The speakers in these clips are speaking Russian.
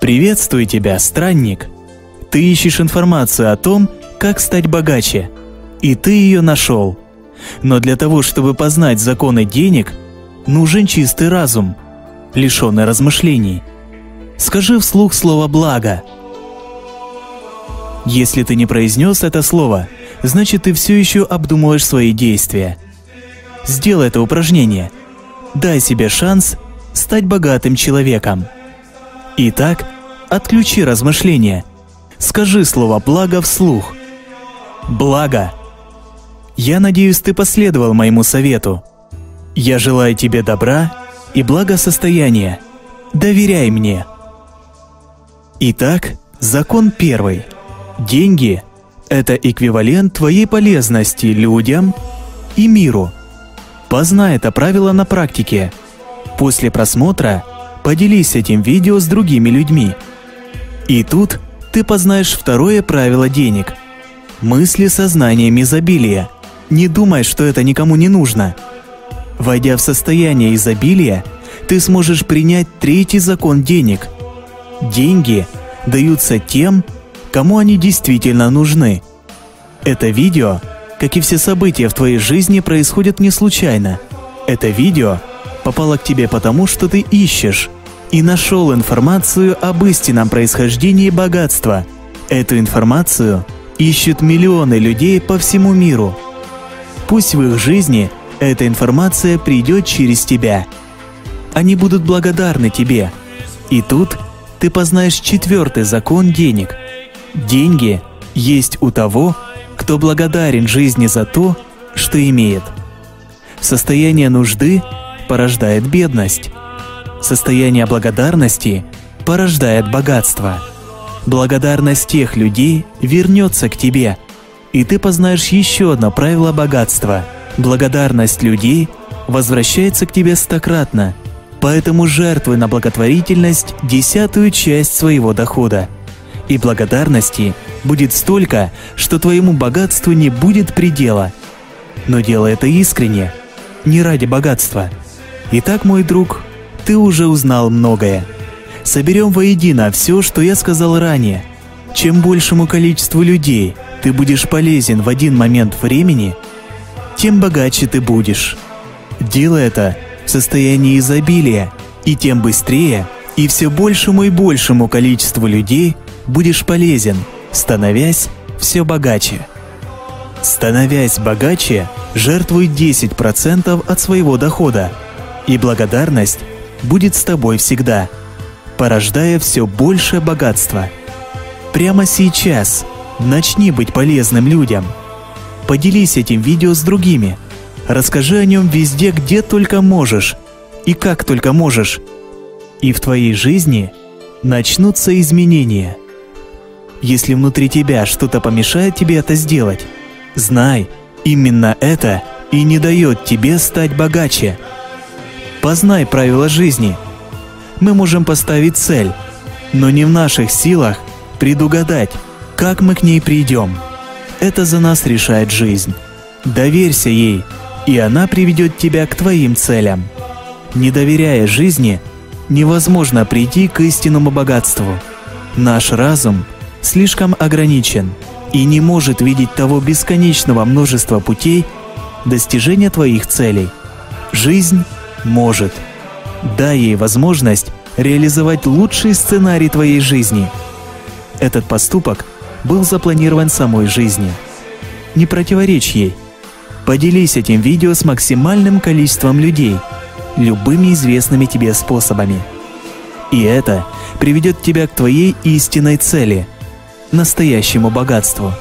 Приветствую тебя, странник! Ты ищешь информацию о том, как стать богаче, и ты ее нашел. Но для того, чтобы познать законы денег, нужен чистый разум, лишенный размышлений. Скажи вслух слово «благо». Если ты не произнес это слово, значит ты все еще обдумываешь свои действия. Сделай это упражнение. Дай себе шанс стать богатым человеком. Итак, отключи размышления. Скажи слово «благо» вслух. Благо. Я надеюсь, ты последовал моему совету. Я желаю тебе добра и благосостояния. Доверяй мне. Итак, закон первый. Деньги – это эквивалент твоей полезности людям и миру. Познай это правило на практике. После просмотра поделись этим видео с другими людьми. И тут ты познаешь второе правило денег. Мысли сознанием изобилия. Не думай, что это никому не нужно. Войдя в состояние изобилия, ты сможешь принять третий закон денег. Деньги даются тем, кому они действительно нужны. Это видео, как и все события в твоей жизни, происходят не случайно. Это видео попало к тебе потому, что ты ищешь и нашел информацию об истинном происхождении богатства. Эту информацию ищут миллионы людей по всему миру. Пусть в их жизни эта информация придет через тебя. Они будут благодарны тебе. И тут ты познаешь четвертый закон денег. Деньги есть у того, кто благодарен жизни за то, что имеет. Состояние нужды порождает бедность. Состояние благодарности порождает богатство. Благодарность тех людей вернется к тебе, и ты познаешь еще одно правило богатства. Благодарность людей возвращается к тебе стократно, поэтому жертвуй на благотворительность 10-ю часть своего дохода. И благодарности будет столько, что твоему богатству не будет предела. Но делай это искренне, не ради богатства. Итак, мой друг, ты уже узнал многое. Соберем воедино все, что я сказал ранее. Чем большему количеству людей ты будешь полезен в один момент времени, тем богаче ты будешь. Делай это в состоянии изобилия, и тем быстрее и все большему и большему количеству людей будешь полезен, становясь все богаче. Становясь богаче, жертвуй 10% от своего дохода, и благодарность будет с тобой всегда, порождая все большее богатство. Прямо сейчас начни быть полезным людям. Поделись этим видео с другими. Расскажи о нем везде, где только можешь и как только можешь. И в твоей жизни начнутся изменения. Если внутри тебя что-то помешает тебе это сделать, знай, именно это и не дает тебе стать богаче. Познай правила жизни. Мы можем поставить цель, но не в наших силах предугадать, как мы к ней придем. Это за нас решает жизнь. Доверься ей, и она приведет тебя к твоим целям. Не доверяя жизни, невозможно прийти к истинному богатству. Наш разум слишком ограничен и не может видеть того бесконечного множества путей достижения твоих целей. Жизнь может. Дай ей возможность реализовать лучший сценарий твоей жизни. Этот поступок был запланирован самой жизнью. Не противоречь ей. Поделись этим видео с максимальным количеством людей, любыми известными тебе способами. И это приведет тебя к твоей истинной цели – настоящему богатству.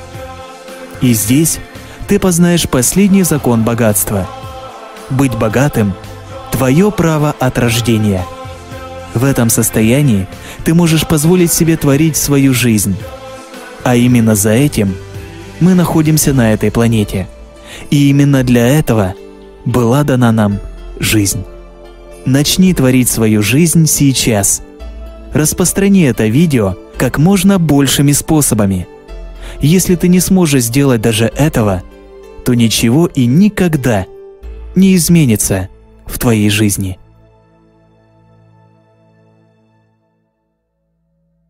И здесь ты познаешь последний закон богатства. Быть богатым – твое право от рождения. В этом состоянии ты можешь позволить себе творить свою жизнь. А именно за этим мы находимся на этой планете. И именно для этого была дана нам жизнь. Начни творить свою жизнь сейчас. Распространи это видео как можно большими способами. Если ты не сможешь сделать даже этого, то ничего и никогда не изменится в твоей жизни.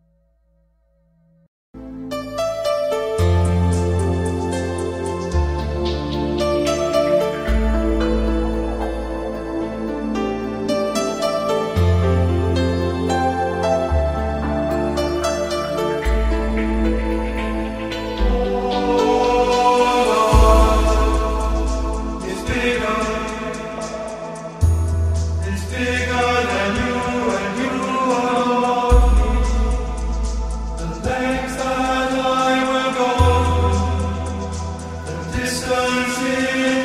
Спаси